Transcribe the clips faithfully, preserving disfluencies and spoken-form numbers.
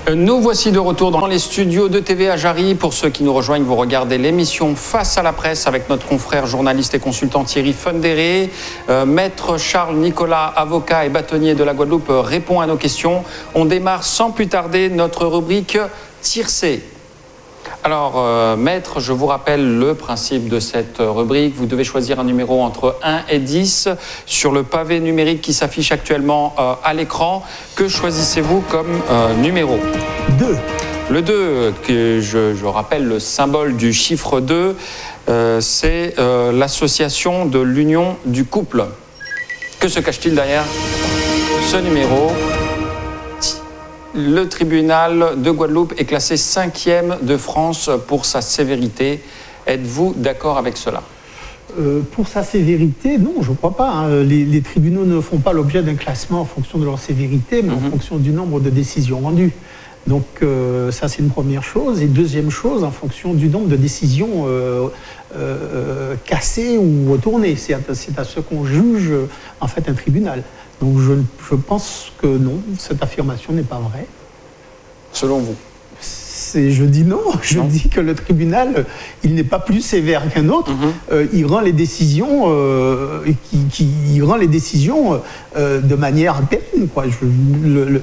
Nous voici de retour dans les studios de T V à Jarry. Pour ceux qui nous rejoignent, vous regardez l'émission Face à la presse avec notre confrère journaliste et consultant Thierry Fundéré. Euh, Maître Charles Nicolas, avocat et bâtonnier de la Guadeloupe, répond à nos questions. On démarre sans plus tarder notre rubrique Tiercé. Alors, euh, maître, je vous rappelle le principe de cette rubrique. Vous devez choisir un numéro entre un et dix sur le pavé numérique qui s'affiche actuellement euh, à l'écran. Que choisissez-vous comme euh, numéro ? deux. Le deux, que je, je rappelle le symbole du chiffre deux, euh, c'est euh, l'association de l'union du couple. Que se cache-t-il derrière ce numéro ? Le tribunal de Guadeloupe est classé cinquième de France pour sa sévérité. Êtes-vous d'accord avec cela ? euh, Pour sa sévérité, non, je ne crois pas. Hein. Les, les tribunaux ne font pas l'objet d'un classement en fonction de leur sévérité, mais mm-hmm. en fonction du nombre de décisions rendues. Donc euh, ça, c'est une première chose. Et deuxième chose, en fonction du nombre de décisions euh, euh, cassées ou retournées. C'est à, c'est à ce qu'on juge en fait un tribunal. Donc je, je pense que non, cette affirmation n'est pas vraie. Selon vous ? C'est, je dis non, je non. dis que le tribunal, il n'est pas plus sévère qu'un autre. Mm-hmm. Euh, il rend les décisions, euh, qui, qui, il rend les décisions euh, de manière pérenne, quoi. Je, le, le,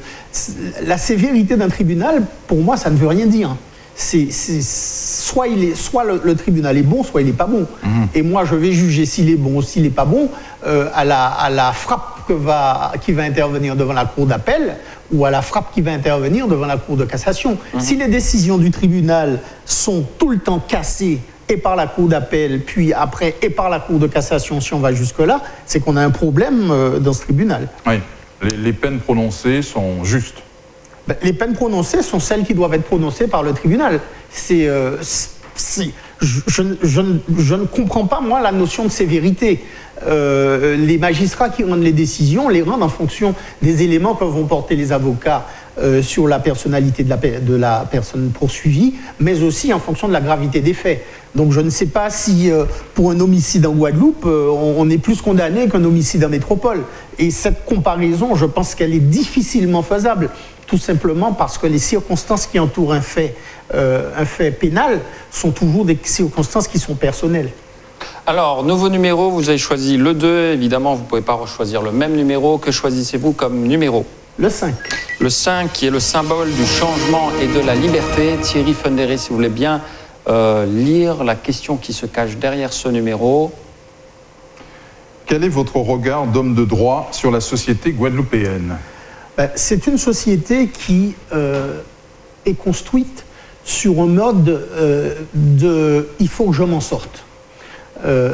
la sévérité d'un tribunal, pour moi, ça ne veut rien dire. C'est, c'est, soit il est, soit le, le tribunal est bon, soit il n'est pas bon. Mmh. Et moi, je vais juger s'il est bon ou s'il n'est pas bon euh, à, la, à la frappe que va, qui va intervenir devant la cour d'appel ou à la frappe qui va intervenir devant la cour de cassation. Mmh. Si les décisions du tribunal sont tout le temps cassées et par la cour d'appel, puis après et par la cour de cassation, si on va jusque-là, c'est qu'on a un problème euh, dans ce tribunal. Oui, les, les peines prononcées sont justes. Les peines prononcées sont celles qui doivent être prononcées par le tribunal. C'est, euh, c'est, je, je, je, je ne comprends pas, moi, la notion de sévérité. Euh, les magistrats qui rendent les décisions les rendent en fonction des éléments que vont porter les avocats euh, sur la personnalité de la, de la personne poursuivie, mais aussi en fonction de la gravité des faits. Donc je ne sais pas si euh, pour un homicide en Guadeloupe, euh, on, on est plus condamné qu'un homicide en métropole. Et cette comparaison, je pense qu'elle est difficilement faisable. Tout simplement parce que les circonstances qui entourent un fait, euh, un fait pénal sont toujours des circonstances qui sont personnelles. Alors, nouveau numéro, vous avez choisi le deux. Évidemment, vous ne pouvez pas rechoisir le même numéro. Que choisissez-vous comme numéro ? Le cinq. Le cinq, qui est le symbole du changement et de la liberté. Thierry Fundéré, si vous voulez bien euh, lire la question qui se cache derrière ce numéro. Quel est votre regard d'homme de droit sur la société guadeloupéenne ? C'est une société qui euh, est construite sur un mode euh, de « il faut que je m'en sorte euh, ».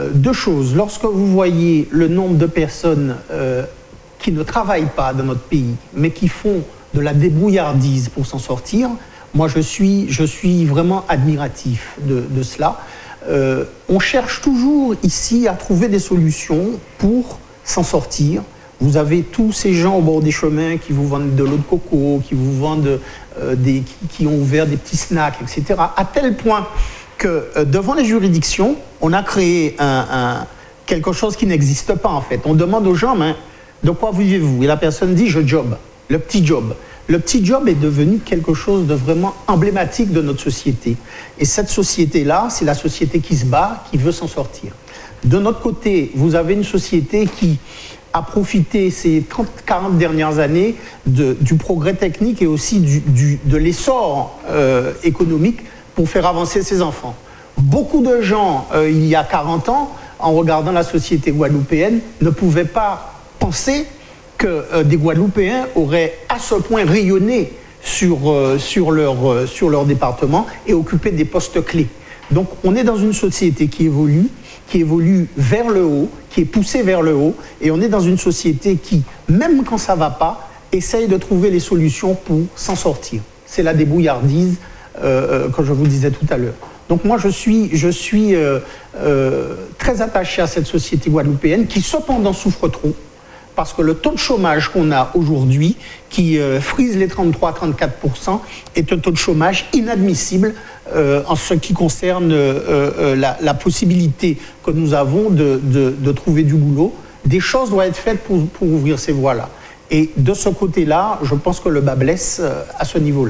Deux choses. Lorsque vous voyez le nombre de personnes euh, qui ne travaillent pas dans notre pays, mais qui font de la débrouillardise pour s'en sortir, moi je suis, je suis vraiment admiratif de, de cela. Euh, on cherche toujours ici à trouver des solutions pour s'en sortir. Vous avez tous ces gens au bord des chemins qui vous vendent de l'eau de coco, qui vous vendent euh, des, qui, qui ont ouvert des petits snacks, et cetera. À tel point que euh, devant les juridictions, on a créé un, un, quelque chose qui n'existe pas en fait. On demande aux gens, mais, de quoi vivez-vous ? Et la personne dit, je job, le petit job. Le petit job est devenu quelque chose de vraiment emblématique de notre société. Et cette société-là, c'est la société qui se bat, qui veut s'en sortir. De notre côté, vous avez une société qui a profité ces trente à quarante dernières années de, du progrès technique et aussi du, du, de l'essor euh, économique pour faire avancer ses enfants. Beaucoup de gens, euh, il y a quarante ans, en regardant la société guadeloupéenne, ne pouvaient pas penser que euh, des Guadeloupéens auraient à ce point rayonné sur, euh, sur, leur, euh, sur leur département et occupé des postes clés. Donc on est dans une société qui évolue, qui évolue vers le haut, qui est poussée vers le haut, et on est dans une société qui, même quand ça ne va pas, essaye de trouver les solutions pour s'en sortir. C'est la débrouillardise euh, que je vous disais tout à l'heure. Donc moi, je suis, je suis euh, euh, très attaché à cette société guadeloupéenne qui, cependant, souffre trop, parce que le taux de chômage qu'on a aujourd'hui, qui euh, frise les trente-trois à trente-quatre pour cent, est un taux de chômage inadmissible euh, en ce qui concerne euh, euh, la, la possibilité que nous avons de, de, de trouver du boulot. Des choses doivent être faites pour, pour ouvrir ces voies-là. Et de ce côté-là, je pense que le bas blesse euh, à ce niveau-là.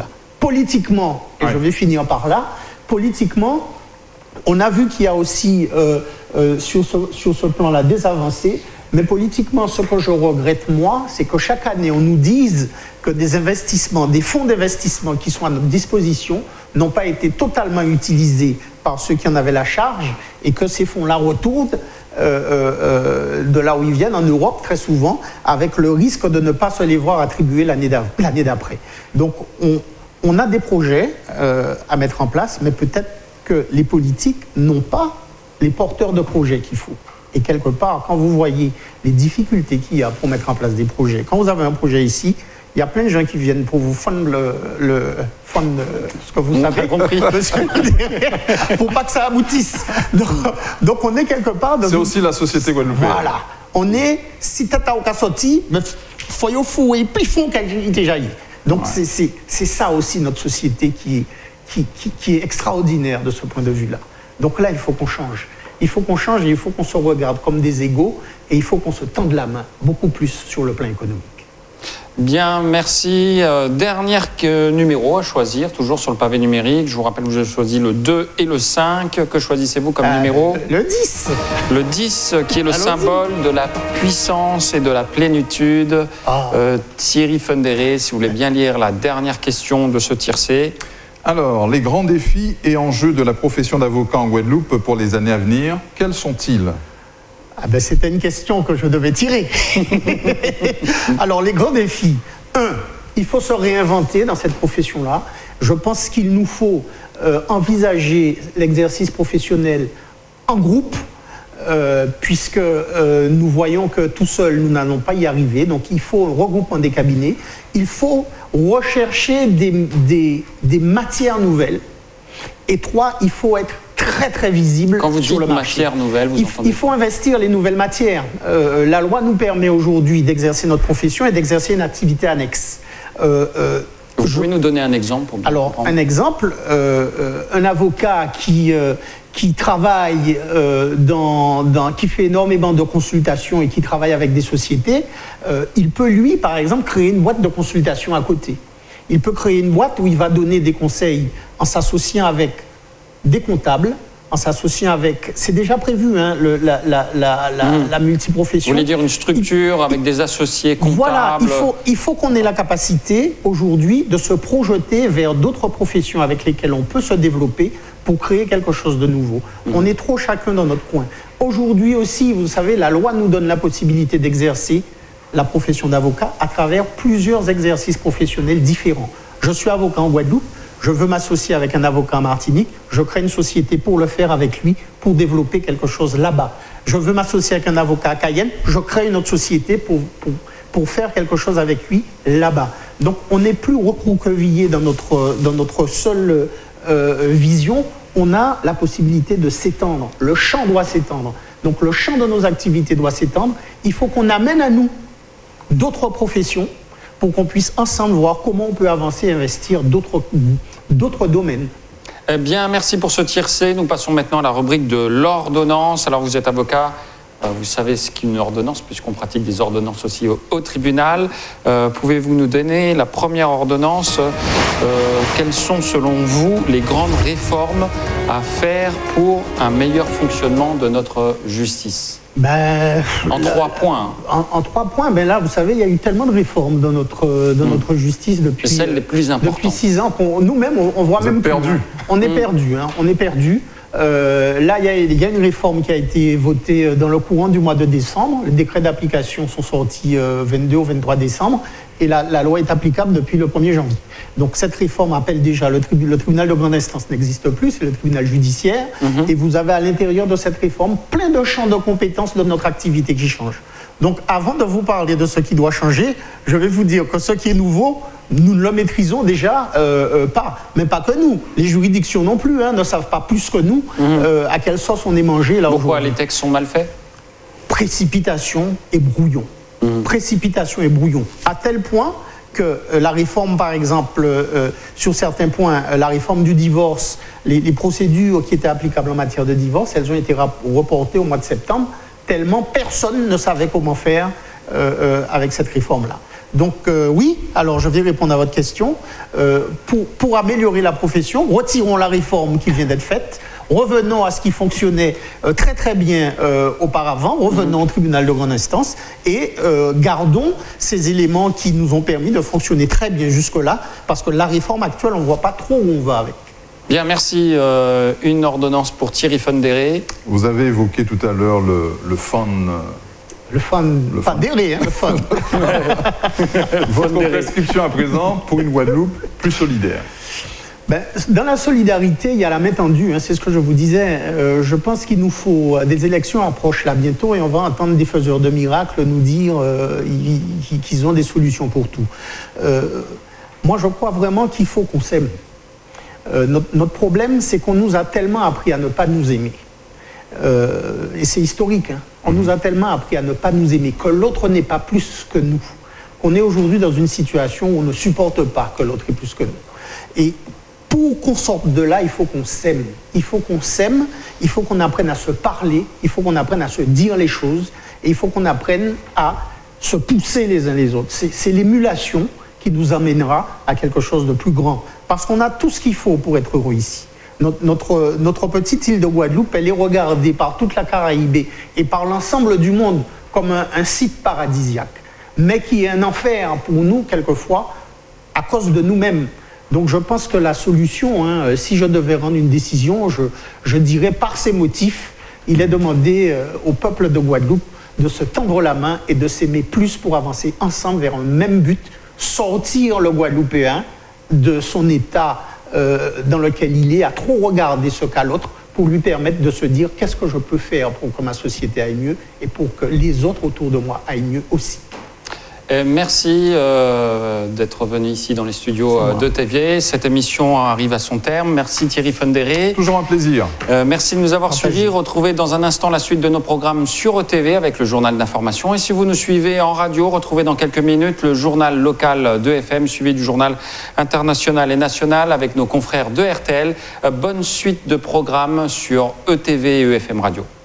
politiquement, et ouais. je vais finir par là, politiquement, on a vu qu'il y a aussi euh, euh, sur ce, sur ce plan-là des avancées, mais politiquement, ce que je regrette, moi, c'est que chaque année, on nous dise que des investissements, des fonds d'investissement qui sont à notre disposition n'ont pas été totalement utilisés par ceux qui en avaient la charge et que ces fonds-là retournent euh, euh, de là où ils viennent, en Europe, très souvent, avec le risque de ne pas se les voir attribuer l'année d'après. Donc, on, on a des projets euh, à mettre en place, mais peut-être que les politiques n'ont pas les porteurs de projets qu'il faut. Et quelque part, quand vous voyez les difficultés qu'il y a pour mettre en place des projets, quand vous avez un projet ici, il y a plein de gens qui viennent pour vous fondre le, le, fondre ce que vous Mmh, savez, compris. pour pas que ça aboutisse. Donc, donc on est quelque part... C'est aussi la société guadeloupéenne. Voilà. On est, si tu as aucun sorti, il faut y fouiller, puis font qu'il déjà eu. Donc ouais. c'est ça aussi notre société qui est, qui, qui, qui est extraordinaire de ce point de vue-là. Donc là, il faut qu'on change. Il faut qu'on change et il faut qu'on se regarde comme des égaux et il faut qu'on se tende la main beaucoup plus sur le plan économique. Bien, merci. Euh, dernier que, numéro à choisir, toujours sur le pavé numérique. Je vous rappelle que vous avez choisi le deux et le cinq. Que choisissez-vous comme euh, numéro? Le dix. Le dix, qui est le symbole de la puissance et de la plénitude. Ah. Euh, Thierry Fundéré, si vous voulez bien lire la dernière question de ce tiercé. Alors, les grands défis et enjeux de la profession d'avocat en Guadeloupe pour les années à venir, quels sont-ils? Ah ben, c'était une question que je devais tirer. Alors, les grands défis. Un, il faut se réinventer dans cette profession-là. Je pense qu'il nous faut euh, envisager l'exercice professionnel en groupe, euh, puisque euh, nous voyons que tout seul, nous n'allons pas y arriver. Donc, il faut un regroupement des cabinets. Il faut rechercher des, des, des matières nouvelles. Et trois, il faut être très très visible Quand vous sur dites le marché. matière nouvelle, vous il, entendez il faut investir les nouvelles matières. Euh, la loi nous permet aujourd'hui d'exercer notre profession et d'exercer une activité annexe. Euh, euh, vous pouvez je... nous donner un exemple pour bien Alors, comprendre. un exemple, euh, euh, un avocat qui, euh, qui travaille, euh, dans, dans, qui fait énormément de consultations et qui travaille avec des sociétés, euh, il peut, lui, par exemple, créer une boîte de consultation à côté. Il peut créer une boîte où il va donner des conseils en s'associant avec des comptables, en s'associant avec... C'est déjà prévu, hein, le, la, la, la, la, mmh. la multiprofession. Vous voulez dire une structure il, avec il, des associés comptables? Voilà, il faut, il faut qu'on ait la capacité, aujourd'hui, de se projeter vers d'autres professions avec lesquelles on peut se développer pour créer quelque chose de nouveau. Mmh. On est trop chacun dans notre coin. Aujourd'hui aussi, vous savez, la loi nous donne la possibilité d'exercer la profession d'avocat à travers plusieurs exercices professionnels différents. Je suis avocat en Guadeloupe, je veux m'associer avec un avocat en Martinique, je crée une société pour le faire avec lui, pour développer quelque chose là-bas. Je veux m'associer avec un avocat à Cayenne, je crée une autre société pour, pour, pour faire quelque chose avec lui là-bas. Donc on n'est plus recroquevillé dans notre, dans notre seule euh, vision, on a la possibilité de s'étendre. Le champ doit s'étendre. Donc le champ de nos activités doit s'étendre. Il faut qu'on amène à nous d'autres professions pour qu'on puisse ensemble voir comment on peut avancer et investir d'autres d'autres domaines. Eh bien, merci pour ce tiercé. Nous passons maintenant à la rubrique de l'ordonnance. Alors, vous êtes avocat, euh, vous savez ce qu'est une ordonnance, puisqu'on pratique des ordonnances aussi au, au tribunal. Euh, Pouvez-vous nous donner la première ordonnance? euh, Quelles sont, selon vous, les grandes réformes à faire pour un meilleur fonctionnement de notre justice? Ben, en là, trois points. En, en trois points, ben là, vous savez, il y a eu tellement de réformes dans notre, dans mmh. notre justice depuis, celles les plus importantes. Depuis six ans. Nous-mêmes, on, on voit vous même perdu. On est mmh. perdu. Hein, on est perdu. Euh, là, il y, a, il y a une réforme qui a été votée dans le courant du mois de décembre. Les décrets d'application sont sortis euh, vingt-deux au vingt-trois décembre et la, la loi est applicable depuis le premier janvier. Donc cette réforme appelle déjà, le, tribu, le tribunal de grande instance n'existe plus, c'est le tribunal judiciaire, mmh. et vous avez à l'intérieur de cette réforme plein de champs de compétences de notre activité qui changent. Donc avant de vous parler de ce qui doit changer, je vais vous dire que ce qui est nouveau, nous le maîtrisons déjà euh, euh, pas, mais pas que nous. Les juridictions non plus hein, ne savent pas plus que nous mmh. euh, à quelle sauce on est mangé là. Pourquoi les textes sont mal faits? Précipitation et brouillon. Mmh. Précipitation et brouillon. À tel point que euh, la réforme, par exemple, euh, sur certains points, euh, la réforme du divorce, les, les procédures qui étaient applicables en matière de divorce, elles ont été reportées au mois de septembre, tellement personne ne savait comment faire euh, euh, avec cette réforme-là. Donc euh, oui, alors je vais répondre à votre question. Euh, pour, pour améliorer la profession, retirons la réforme qui vient d'être faite, revenons à ce qui fonctionnait euh, très très bien euh, auparavant, revenons mmh. au tribunal de grande instance et euh, gardons ces éléments qui nous ont permis de fonctionner très bien jusque-là, parce que la réforme actuelle, on ne voit pas trop où on va avec. Bien, merci. Euh, une ordonnance pour Thierry Fundéré. Vous avez évoqué tout à l'heure le, le fun... Le fun, le fun. Déré, hein, le fun. Votre prescription à présent pour une Guadeloupe plus solidaire. Ben, dans la solidarité, il y a la main tendue, hein, c'est ce que je vous disais. Euh, je pense qu'il nous faut... Des élections approchent là bientôt et on va entendre des faiseurs de miracles nous dire euh, qu'ils ont des solutions pour tout. Euh, moi, je crois vraiment qu'il faut qu'on s'aime. Euh, notre, notre problème, c'est qu'on nous a tellement appris à ne pas nous aimer. Euh, et c'est historique, hein. On nous a tellement appris à ne pas nous aimer, que l'autre n'est pas plus que nous. On est aujourd'hui dans une situation où on ne supporte pas que l'autre est plus que nous. Et pour qu'on sorte de là, il faut qu'on s'aime. Il faut qu'on s'aime, il faut qu'on apprenne à se parler, il faut qu'on apprenne à se dire les choses, et il faut qu'on apprenne à se pousser les uns les autres. C'est l'émulation qui nous amènera à quelque chose de plus grand. Parce qu'on a tout ce qu'il faut pour être heureux ici. Notre, notre, notre petite île de Guadeloupe, elle est regardée par toute la Caraïbe et par l'ensemble du monde comme un, un site paradisiaque, mais qui est un enfer pour nous, quelquefois, à cause de nous-mêmes. Donc je pense que la solution, hein, si je devais rendre une décision, je, je dirais par ces motifs, il est demandé euh, au peuple de Guadeloupe de se tendre la main et de s'aimer plus pour avancer ensemble vers un même but, sortir le Guadeloupéen de son état Euh, dans lequel il est, à trop regarder ce qu'a l'autre pour lui permettre de se dire qu'est-ce que je peux faire pour que ma société aille mieux et pour que les autres autour de moi aillent mieux aussi. Et merci euh, d'être venu ici dans les studios euh, de T V. Cette émission arrive à son terme. Merci Thierry Fundéré. Toujours un plaisir. Euh, merci de nous avoir suivis. Retrouvez dans un instant la suite de nos programmes sur E T V avec le journal d'information. Et si vous nous suivez en radio, retrouvez dans quelques minutes le journal local de F M, suivi du journal international et national avec nos confrères de R T L. Euh, bonne suite de programmes sur E T V et E F M Radio.